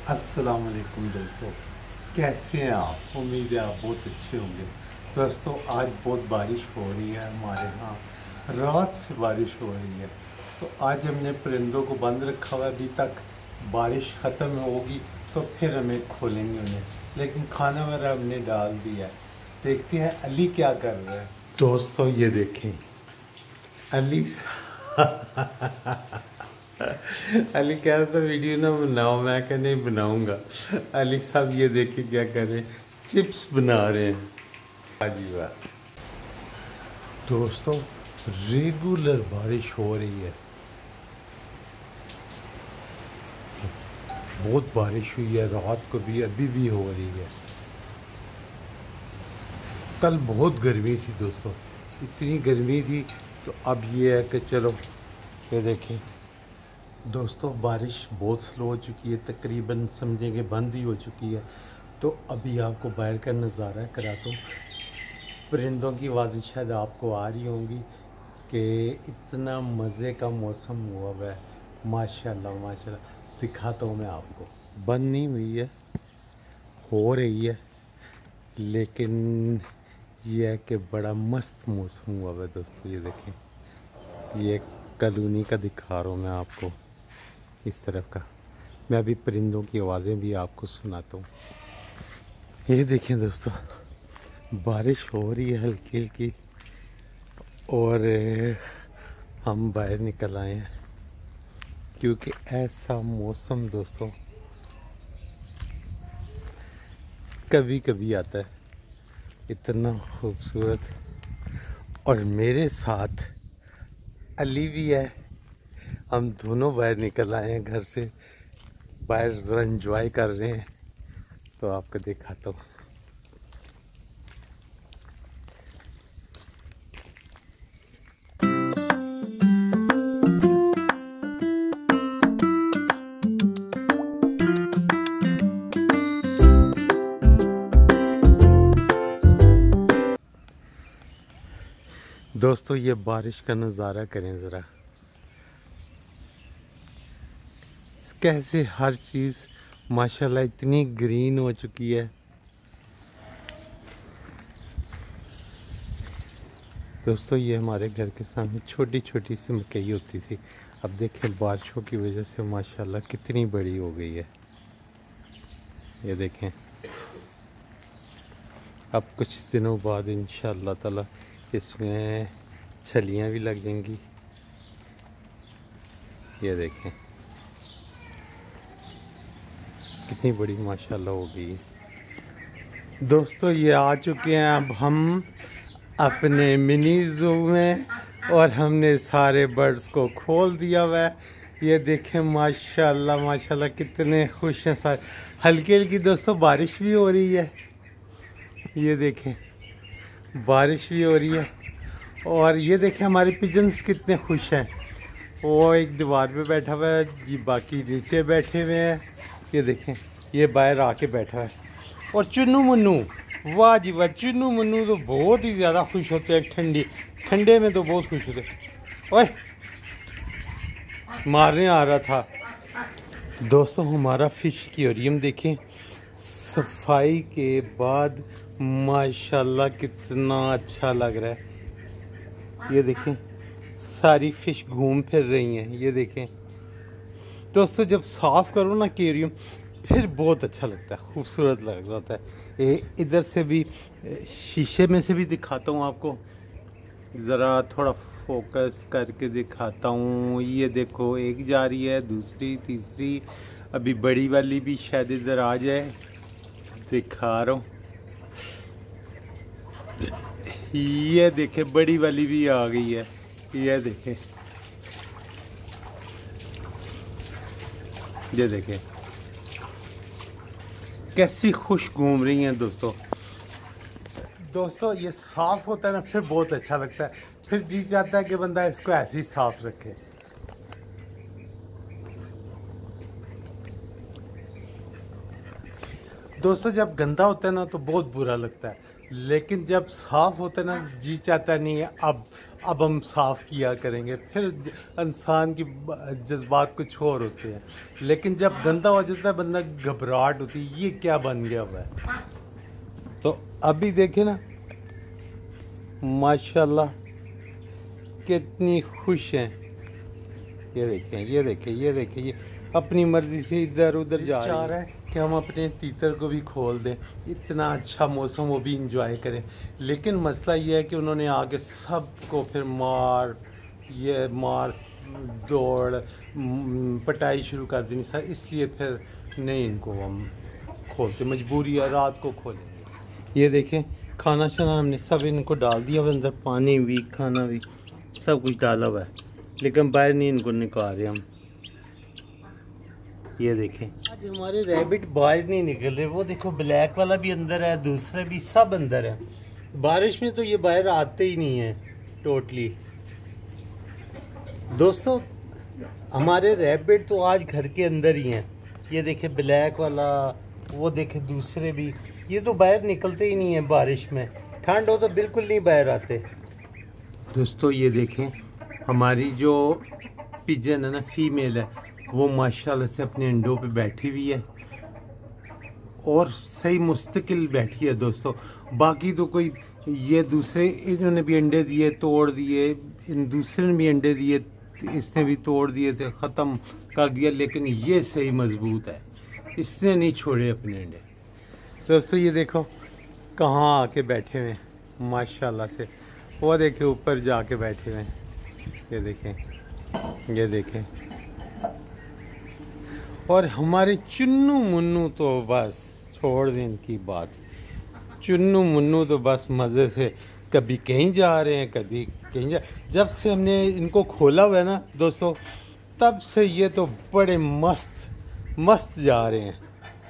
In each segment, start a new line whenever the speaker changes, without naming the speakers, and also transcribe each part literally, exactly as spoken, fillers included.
अस्सलाम वालेकुम दोस्तों, कैसे हैं आप। उम्मीद है आप बहुत अच्छे होंगे। दोस्तों आज बहुत बारिश हो रही है हमारे यहाँ, रात से बारिश हो रही है। तो आज हमने परिंदों को बंद रखा हुआ है, अभी तक बारिश ख़त्म होगी तो फिर हमें खोलेंगे उन्हें, लेकिन खाना वगैरह हमने डाल दिया है। देखते हैं अली क्या कर रहा है। दोस्तों ये देखें अली अली कह रहा था वीडियो ना बनाओ, मैं क्या नहीं बनाऊंगा। अली साहब ये देखिए क्या कर रहे हैं, चिप्स बना रहे हैं। जी वाह दोस्तों, रेगुलर बारिश हो रही है, बहुत बारिश हुई है, रात को भी अभी भी हो रही है। कल बहुत गर्मी थी दोस्तों, इतनी गर्मी थी। तो अब ये है कि चलो ये देखें दोस्तों, बारिश बहुत स्लो हो चुकी है, तकरीबन समझेंगे बंद ही हो चुकी है। तो अभी आपको बाहर का नज़ारा कराता हूँ। परिंदों की आवाज़ें शायद आपको आ रही होंगी कि इतना मज़े का मौसम हुआ हुआ है, माशाल्लाह माशाल्लाह। दिखाता हूँ मैं आपको, बंद नहीं हुई है, हो रही है, लेकिन यह है कि बड़ा मस्त मौसम हुआ हुआ है दोस्तों। ये देखें, ये कॉलोनी का दिखा रहा हूँ मैं आपको, इस तरफ का। मैं अभी परिंदों की आवाज़ें भी आपको सुनाता हूँ। ये देखें दोस्तों, बारिश हो रही है हल्की हल्की, और हम बाहर निकल आए हैं क्योंकि ऐसा मौसम दोस्तों कभी कभी आता है, इतना खूबसूरत। और मेरे साथ अली भी है, हम दोनों बाहर निकल आए हैं घर से, बाहर ज़रा एंजॉय कर रहे हैं। तो आपको दिखाता हूँ। दोस्तों ये बारिश का नज़ारा करें ज़रा, कैसे हर चीज़ माशाल्लाह इतनी ग्रीन हो चुकी है। दोस्तों ये हमारे घर के सामने छोटी छोटी सी मकई होती थी, अब देखें बारिशों की वजह से माशाल्लाह कितनी बड़ी हो गई है। ये देखें, अब कुछ दिनों बाद इंशाअल्लाह ताला इसमें छलियां भी लग जाएंगी। ये देखें कितनी बड़ी माशाल्लाह हो गई। दोस्तों ये आ चुके हैं अब हम अपने मिनी ज़ू में, और हमने सारे बर्ड्स को खोल दिया हुआ है। ये देखें माशाल्लाह माशाल्लाह कितने खुश हैं सारे। हल्की हल्की दोस्तों बारिश भी हो रही है, ये देखें बारिश भी हो रही है। और ये देखें हमारे पिजन्स कितने खुश हैं, वो एक दीवार पे बैठा हुआ है जी, बाकी नीचे बैठे हुए हैं। ये देखें ये बाहर आके बैठा है। और चुन्नू मुन्नू, वाह जी वाह, चुन्नू मुन्नू तो बहुत ही ज़्यादा खुश होते हैं, ठंडी ठंडे में तो बहुत खुश होते हैं। ओए मारने आ रहा था। दोस्तों हमारा फ़िश एक्वेरियम देखें, सफाई के बाद माशाल्लाह कितना अच्छा लग रहा है। ये देखें सारी फ़िश घूम फिर रही हैं। ये देखें दोस्तों, जब साफ़ करो ना एक्वेरियम फिर बहुत अच्छा लगता है, खूबसूरत लग जाता है। ये इधर से भी शीशे में से भी दिखाता हूँ आपको, ज़रा थोड़ा फोकस करके दिखाता हूँ। ये देखो एक जा रही है, दूसरी, तीसरी, अभी बड़ी वाली भी शायद इधर आ जाए, दिखा रहा हूँ। ये देखे बड़ी वाली भी आ गई है, ये देखे, ये देखे कैसी खुश घूम रही हैं दोस्तों। दोस्तों ये साफ होता है ना फिर बहुत अच्छा लगता है, फिर जी चाहता है कि बंदा इसको ऐसे ही साफ रखे। दोस्तों जब गंदा होता है ना तो बहुत बुरा लगता है, लेकिन जब साफ होता है ना जी चाहता नहीं है अब अब हम साफ़ किया करेंगे। फिर इंसान की जज्बात कुछ और होते हैं, लेकिन जब गंदा हो जाता है बंदा घबराहट होती है, ये क्या बन गया हुआ है। तो अभी देखे ना माशाल्लाह कितनी खुश हैं। ये देखें ये देखें ये देखें ये अपनी मर्जी से इधर उधर जा रहा है कि हम अपने तीतर को भी खोल दें, इतना अच्छा मौसम वो भी इंजॉय करें। लेकिन मसला ये है कि उन्होंने आके सबको फिर मार ये मार दौड़ पटाई शुरू कर दी सर, इसलिए फिर नहीं इनको हम खोलते, मजबूरी है रात को खोलेंगे। ये देखें खाना शाना हमने सब इनको डाल दिया हुआ अंदर, पानी भी खाना भी सब कुछ डाला हुआ है, लेकिन बाहर नहीं इनको निकाल रहे हम। ये देखें आज हमारे रैबिट बाहर नहीं निकल रहे। वो देखो ब्लैक वाला भी अंदर है, दूसरे भी सब अंदर है। बारिश में तो ये बाहर आते ही नहीं है टोटली। दोस्तों हमारे रैबिट तो आज घर के अंदर ही हैं। ये देखें ब्लैक वाला, वो देखें दूसरे भी, ये तो बाहर निकलते ही नहीं है। बारिश में ठंड हो तो बिल्कुल नहीं बाहर आते। दोस्तों ये देखें हमारी जो पिजन है ना, फीमेल है, वो माशाल्लाह से अपने अंडों पे बैठी हुई है और सही मुस्तकिल बैठी है दोस्तों। बाकी तो कोई ये दूसरे इन्होंने भी अंडे दिए तोड़ दिए, इन दूसरे ने भी अंडे दिए इसने भी तोड़ दिए थे, ख़त्म कर दिया, लेकिन ये सही मजबूत है, इसने नहीं छोड़े अपने अंडे। दोस्तों ये देखो कहाँ आके बैठे हुए हैं माशाल्लाह से। वो देखें ऊपर जाके बैठे हुए हैं। ये देखें ये देखें और हमारे चुन्नू मुन्नू तो बस छोड़ दें इनकी बात। चुन्नू मुन्नू तो बस मज़े से कभी कहीं जा रहे हैं कभी कहीं जा। जब से हमने इनको खोला हुआ है ना दोस्तों, तब से ये तो बड़े मस्त मस्त जा रहे हैं।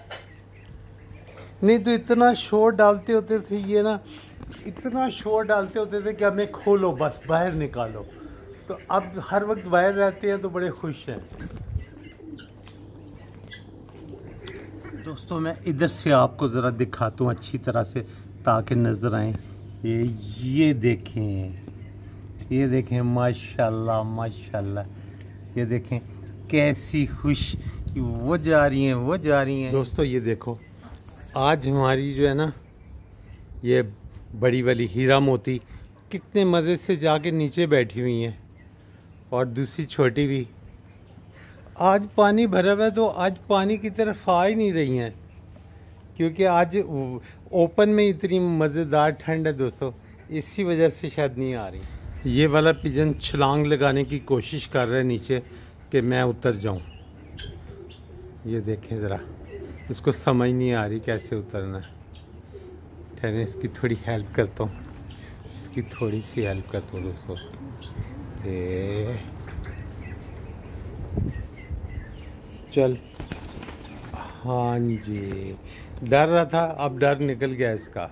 नहीं तो इतना शोर डालते होते थे ये ना, इतना शोर डालते होते थे कि हमें खोलो बस बाहर निकालो। तो अब हर वक्त बाहर रहते हैं तो बड़े खुश हैं। दोस्तों मैं इधर से आपको ज़रा दिखाता हूँ अच्छी तरह से ताकि नज़र आए। ये ये देखें ये देखें माशाल्लाह माशाल्लाह, ये देखें कैसी खुश वो जा रही हैं वो जा रही हैं। दोस्तों ये देखो आज हमारी जो है ना ये बड़ी वाली हीरा मोती कितने मज़े से जाके नीचे बैठी हुई हैं, और दूसरी छोटी भी। आज पानी भरा हुआ है तो आज पानी की तरफ आ ही नहीं रही हैं, क्योंकि आज ओपन में इतनी मज़ेदार ठंड है दोस्तों, इसी वजह से शायद नहीं आ रही। ये वाला पिजन छलांग लगाने की कोशिश कर रहा है नीचे कि मैं उतर जाऊं। ये देखें ज़रा, इसको समझ नहीं आ रही कैसे उतरना है। ठहरें इसकी थोड़ी हेल्प करता हूँ, इसकी थोड़ी सी हेल्प करता हूँ दोस्तों। ए चल, हाँ जी, डर रहा था अब डर निकल गया इसका।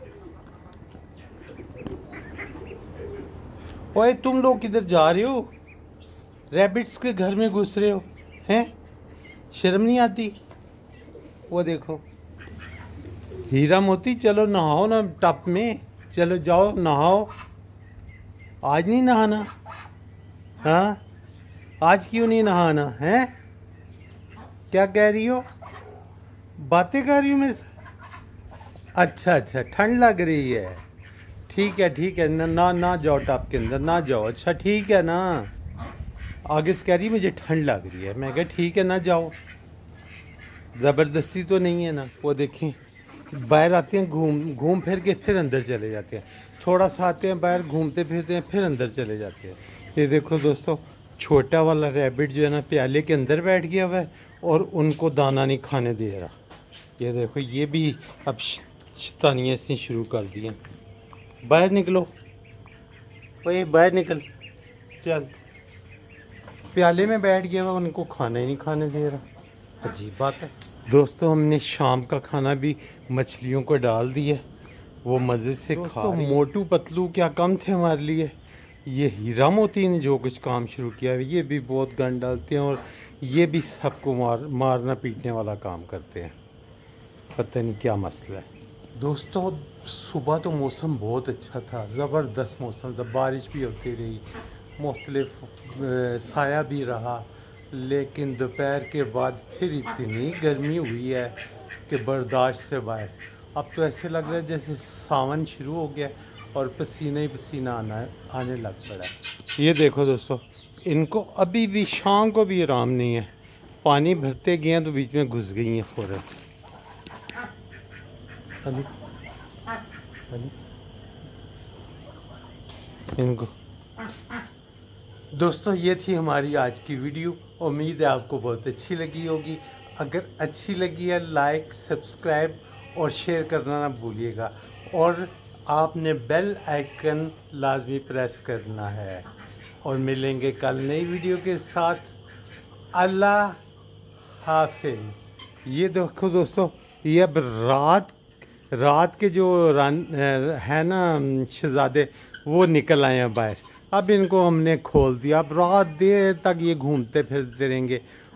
ओए तुम लोग किधर जा रहे हो? रैबिट्स के घर में घुस रहे हो हैं? शर्म नहीं आती? वो देखो हीरा मोती, चलो नहाओ ना टप में, चलो जाओ नहाओ। आज नहीं नहाना? हाँ आज क्यों नहीं नहाना है? क्या कह रही हो? बातें कर रही हो मेरे से? अच्छा अच्छा ठंड लग रही है, ठीक है ठीक है, ना ना ना जाओ टप के अंदर ना जाओ। अच्छा ठीक है ना, आगे से कह रही मुझे ठंड लग रही है। मैं कहा ठीक है ना जाओ, ज़बरदस्ती तो नहीं है ना। वो देखें बाहर आते हैं घूम घूम फिर के फिर अंदर चले जाते हैं, थोड़ा सा आते हैं बाहर घूमते फिरते हैं फिर अंदर चले जाते हैं। ये देखो दोस्तों छोटा वाला रैबिट जो है ना प्याले के अंदर बैठ गया हुआ है और उनको दाना नहीं खाने दे रहा। ये देखो ये भी अब शैतानियाँ से शुरू कर दी हैं। बाहर निकलो, ओए बाहर निकल, चल। प्याले में बैठ गया हुआ, उनको खाना ही नहीं खाने दे रहा। अजीब बात है दोस्तों। हमने शाम का खाना भी मछलियों को डाल दिया, वो मज़े से खा रही हैं। मोटू पतलू क्या कम थे हमारे लिए। ये हीरा मोती ने जो कुछ काम शुरू किया है, ये भी बहुत गंद डालते हैं और ये भी सबको मार मारना पीटने वाला काम करते हैं। पता नहीं क्या मसला है। दोस्तों सुबह तो मौसम बहुत अच्छा था, ज़बरदस्त मौसम था, बारिश भी होती रही, मुख्तलिफ साया भी रहा। लेकिन दोपहर के बाद फिर इतनी गर्मी हुई है कि बर्दाश्त से बाहर। अब तो ऐसे लग रहा है जैसे सावन शुरू हो गया और पसीना ही पसीना आना आने लग पड़ा है। ये देखो दोस्तों, इनको अभी भी शाम को भी आराम नहीं है। पानी भरते गए हैं तो बीच में घुस गई हैं फ़ौरन। अली अली इनको दोस्तों, ये थी हमारी आज की वीडियो। उम्मीद है आपको बहुत अच्छी लगी होगी। अगर अच्छी लगी है लाइक, सब्सक्राइब और शेयर करना ना भूलिएगा, और आपने बेल आइकन लाजमी प्रेस करना है। और मिलेंगे कल नई वीडियो के साथ। अल्लाह हाफिज़। ये देखो दोस्तों, ये अब रात रात के जो रान है ना शहजादे, वो निकल आए हैं बाहर। अब इनको हमने खोल दिया। अब रात देर तक ये घूमते फिरते रहेंगे।